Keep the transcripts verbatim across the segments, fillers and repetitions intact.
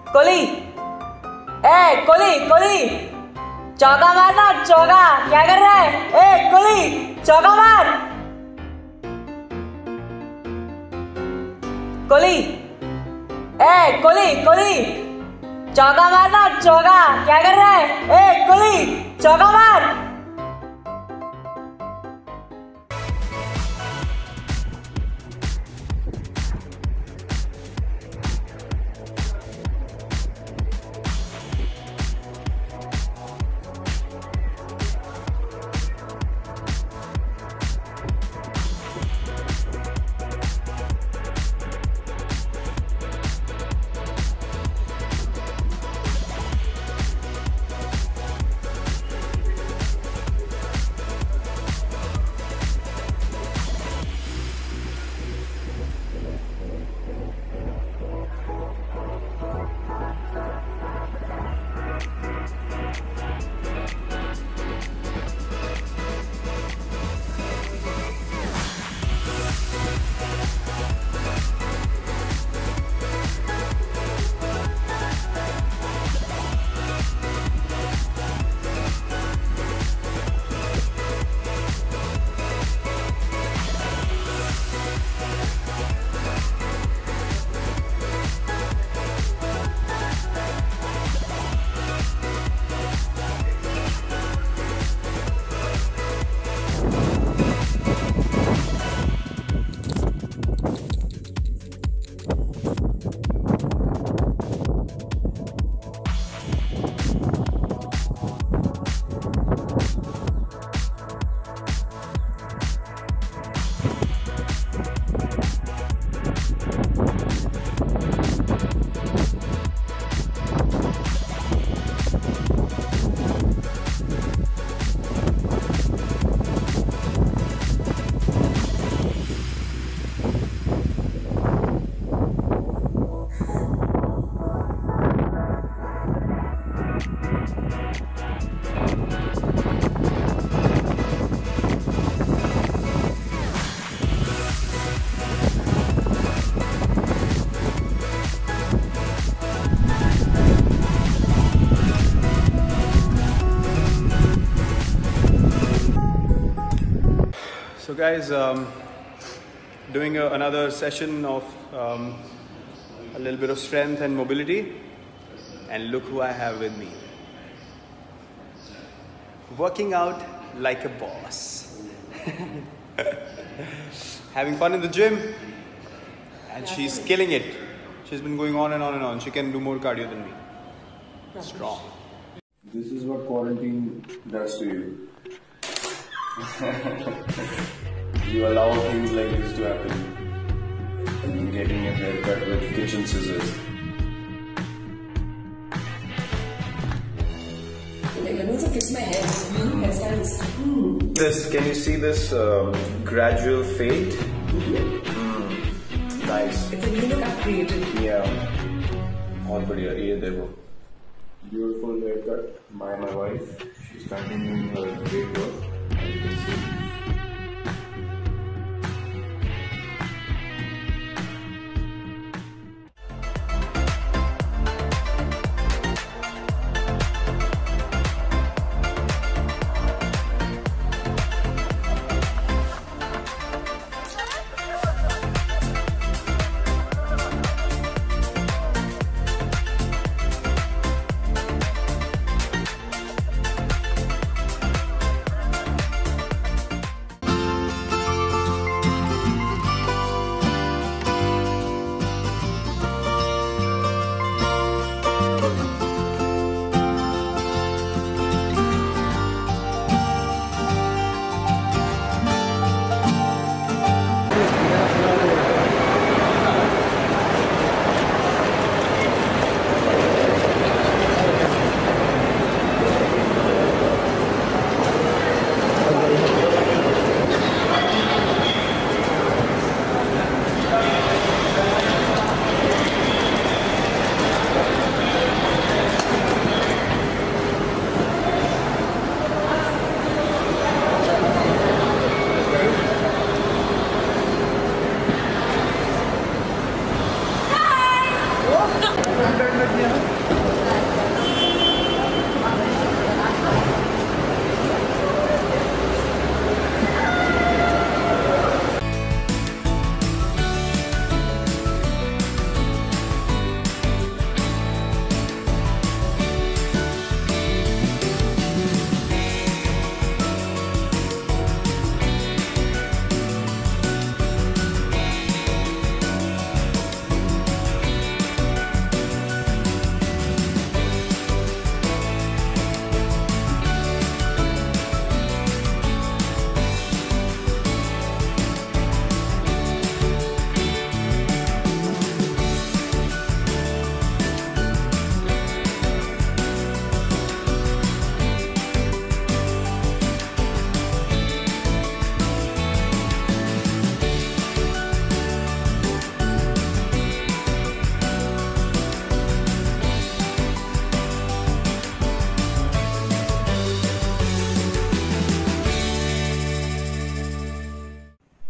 कोहली, ए कोहली कोहली, चौका मारना, चौका। क्या कर रहा है? ए कोहली, चौका मार। कोहली, ए कोहली कोहली, चौका मारना, चौका। क्या कर रहा है? ए कोहली, चौका मार। So guys, um, doing a, another session of um, a little bit of strength and mobility, and look who I have with me. Working out like a boss. Having fun in the gym, and she's killing it. She's been going on and on and on. She can do more cardio than me. Strong. This is what quarantine does to you. You allow things like this to happen. And getting a haircut with kitchen scissors. Fix my hair. Mm. This, can you see this um, gradual fade? Mm. Nice. It's a new look I've created. Yeah. बहुत बढ़िया, ये देखो. Beautiful haircut by my wife. She's continuing her great work. As you can see.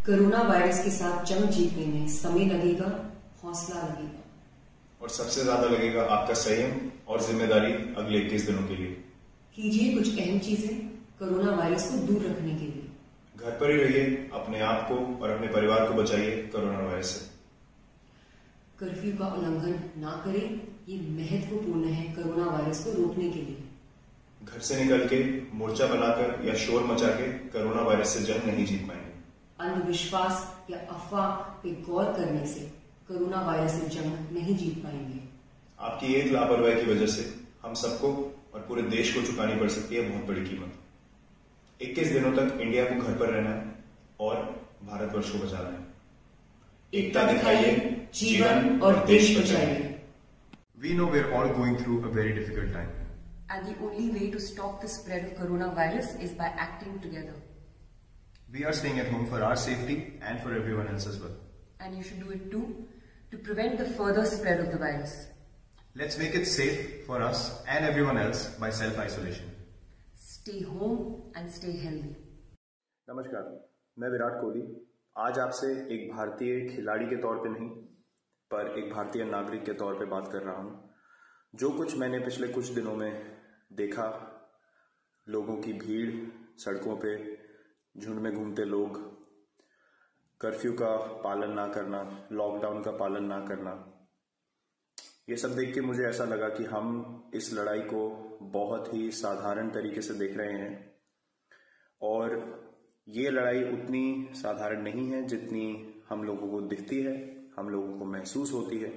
Corona virus के साथ जंग जीतने में समय लगेगा, हौसला लगेगा और सबसे ज्यादा लगेगा आपका संयम और जिम्मेदारी अगले इक्कीस दिनों के लिए। कीजिए कुछ अहम चीजें कोरोना वायरस को दूर रखने के लिए। घर पर ही रहिए, अपने आप को और अपने परिवार को बचाइए कोरोना वायरस से। कर्फ्यू का उल्लंघन ना करें, ये महत्वपूर्ण है कोरोना वायरस को रोकने के लिए। घर से निकल के मोर्चा बनाकर या शोर मचा के कोरोना वायरस से जंग नहीं जीत पाएंगे। अंधविश्वास या अफवाह पे गौर करने से कोरोना वायरस से जंग नहीं जीत पाएंगे। आपकी एक लापरवाही की वजह से हम सबको और पूरे देश को चुकानी पड़ सकती है बहुत बड़ी कीमत। इक्कीस दिनों तक इंडिया को घर पर रहना है और भारतवर्ष को बचाना है। एकता दिखाइए, जीवन और देश बचाइए। We know we're all going through a very difficult time. And the only way to stop the spread of coronavirus is by acting together. We are staying at home for our safety and for everyone else as well. And you should do it too, to prevent the further spread of the virus. Let's make it safe for us and everyone else by self-isolation. Stay home and stay healthy. नमस्कार, मैं विराट कोहली आज आपसे एक भारतीय खिलाड़ी के तौर पे नहीं पर एक भारतीय नागरिक के तौर पे बात कर रहा हूँ। जो कुछ मैंने पिछले कुछ दिनों में देखा, लोगों की भीड़, सड़कों पे झुंड में घूमते लोग, कर्फ्यू का पालन ना करना, लॉकडाउन का पालन ना करना, ये सब देख के मुझे ऐसा लगा कि हम इस लड़ाई को बहुत ही साधारण तरीके से देख रहे हैं और ये लड़ाई उतनी साधारण नहीं है जितनी हम लोगों को दिखती है, हम लोगों को महसूस होती है।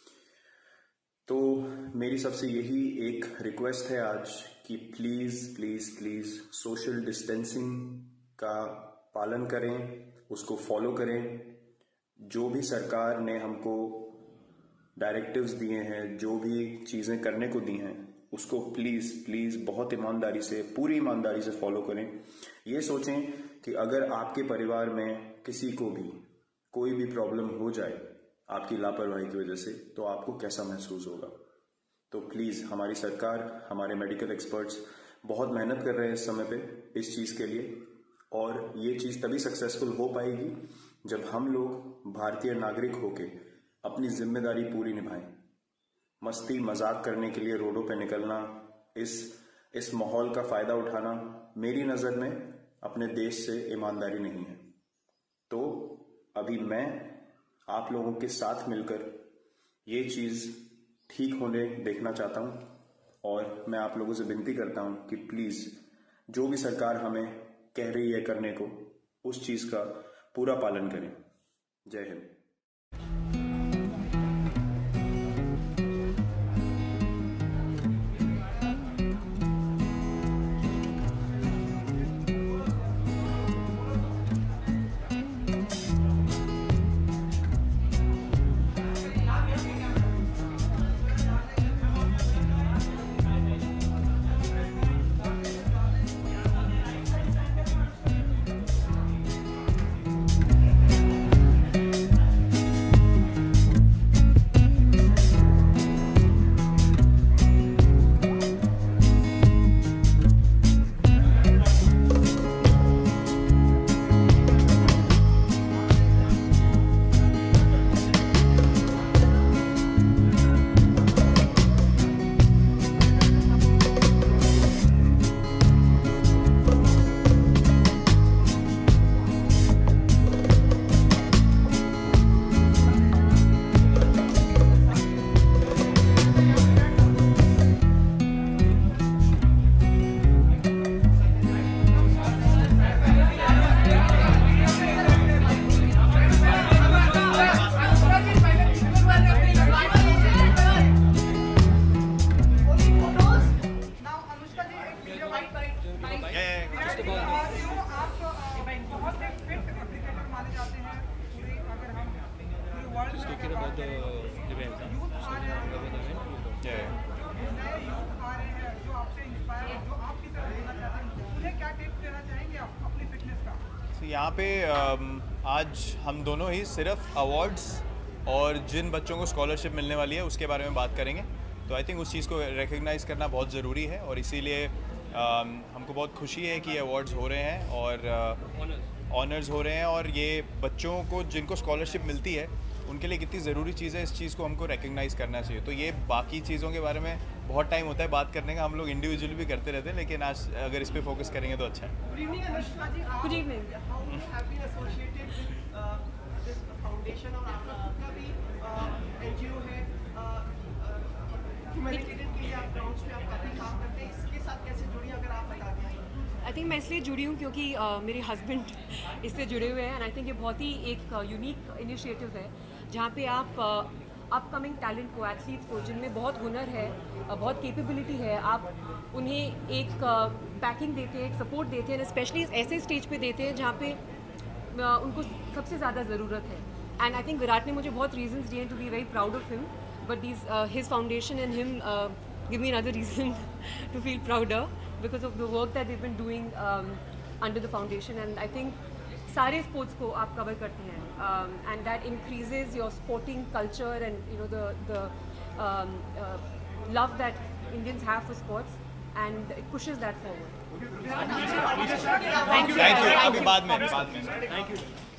तो मेरी सबसे यही एक रिक्वेस्ट है आज कि please please please social distancing का पालन करें, उसको फॉलो करें। जो भी सरकार ने हमको डायरेक्टिव्स दिए हैं, जो भी चीजें करने को दी हैं, उसको प्लीज प्लीज बहुत ईमानदारी से, पूरी ईमानदारी से फॉलो करें। ये सोचें कि अगर आपके परिवार में किसी को भी कोई भी प्रॉब्लम हो जाए आपकी लापरवाही की वजह से, तो आपको कैसा महसूस होगा। तो प्लीज हमारी सरकार, हमारे मेडिकल एक्सपर्ट्स बहुत मेहनत कर रहे हैं इस समय पे इस चीज के लिए और ये चीज तभी सक्सेसफुल हो पाएगी जब हम लोग भारतीय नागरिक होके अपनी जिम्मेदारी पूरी निभाएं। मस्ती मजाक करने के लिए रोडों पे निकलना, इस इस माहौल का फायदा उठाना मेरी नजर में अपने देश से ईमानदारी नहीं है। तो अभी मैं आप लोगों के साथ मिलकर ये चीज ठीक होने देखना चाहता हूं और मैं आप लोगों से विनती करता हूं कि प्लीज जो भी सरकार हमें कह रही है करने को, उस चीज का पूरा पालन करें। जय हिंद। यहाँ पे आज हम दोनों ही सिर्फ अवार्ड्स और जिन बच्चों को स्कॉलरशिप मिलने वाली है उसके बारे में बात करेंगे। तो आई थिंक उस चीज़ को रिकग्नाइज़ करना बहुत ज़रूरी है और इसीलिए हमको बहुत खुशी है कि ये अवार्ड्स हो रहे हैं और ऑनर्स हो रहे हैं और ये बच्चों को जिनको स्कॉलरशिप मिलती है उनके लिए कितनी ज़रूरी चीज़ है, इस चीज़ को हमको रिकग्नाइज़ करना चाहिए। तो ये बाकी चीज़ों के बारे में बहुत टाइम होता है बात करने का, हम लोग इंडिविजुअली भी करते रहते हैं, लेकिन आज अगर इस पे फोकस करेंगे तो अच्छा है। Good evening, Anushka ji. Good evening. How you have been associated with uh, this foundation और आपका खुद का भी एन जी ओ है, ह्यूमैनिटेरियन के लिए आप ग्राउंड्स पे आप काफ़ी काम करते हैं, इसके साथ कैसे जुड़ी अगर आप बता दें। आई थिंक मैं इसलिए जुड़ी हूँ क्योंकि uh, मेरे हस्बैंड इससे जुड़े हुए हैं एंड आई थिंक ये बहुत ही एक यूनिक uh, इनिशिएटिव है जहाँ पे आप अपकमिंग uh, टैलेंट को, एथलीट्स को जिनमें बहुत हुनर है, uh, बहुत कैपेबिलिटी है, आप उन्हें एक बैकिंग uh, देते हैं, एक सपोर्ट देते हैं, स्पेशली ऐसे स्टेज पे देते हैं जहाँ पे uh, उनको सबसे ज़्यादा ज़रूरत है। एंड आई थिंक विराट ने मुझे बहुत रीजंस दिए to be very proud of him, but these his foundation and him give me another reason to feel prouder because of the work that they've been doing um, under the foundation, and I think सारे sports को आप cover करते हैं um, and that increases your sporting culture and you know the the um, uh, love that Indians have for sports and it pushes that forward. Thank you. अभी बाद में बाद में थैंक यू।